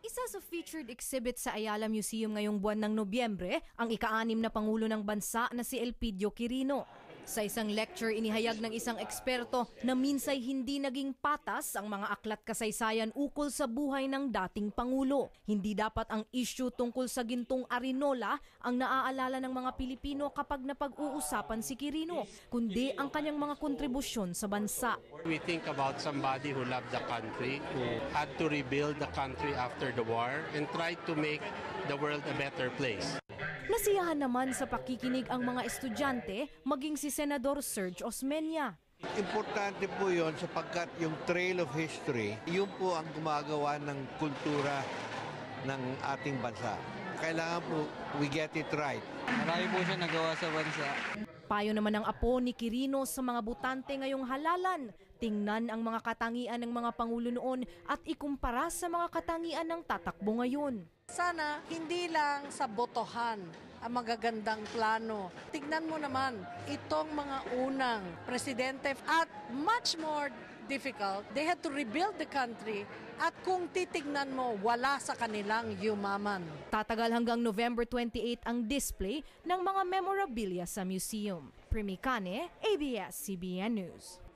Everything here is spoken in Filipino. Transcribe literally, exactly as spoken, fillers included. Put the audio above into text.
Isa sa featured exhibit sa Ayala Museum ngayong buwan ng Nobyembre, ang ika-anim na Pangulo ng Bansa na si Elpidio Quirino. Sa isang lecture, inihayag ng isang eksperto na minsay hindi naging patas ang mga aklat kasaysayan ukol sa buhay ng dating Pangulo. Hindi dapat ang issue tungkol sa gintong Arinola ang naaalala ng mga Pilipino kapag napag-uusapan si Quirino, kundi ang kanyang mga kontribusyon sa bansa. We think about somebody who loved the country, who had to rebuild the country after the war and tried to make the world a better place. Nasiyahan naman sa pakikinig ang mga estudyante, maging si Senador Serge Osmeña. Importante po yon sapagkat yung trail of history, yun po ang gumagawa ng kultura ng ating bansa. Kailangan po we get it right. Marami po siya nagawa sa bansa. Payo naman ng apo ni Quirino sa mga butante ngayong halalan. Tingnan ang mga katangian ng mga Pangulo noon at ikumpara sa mga katangian ng tatakbo ngayon. Sana hindi lang sa botohan ang magagandang plano. Tignan mo naman itong mga unang presidente at much more difficult. They had to rebuild the country at kung titignan mo, wala sa kanilang yumaman. Tatagal hanggang November twenty-eighth ang display ng mga memorabilia sa museum. Primi Cane, A B S C B N News.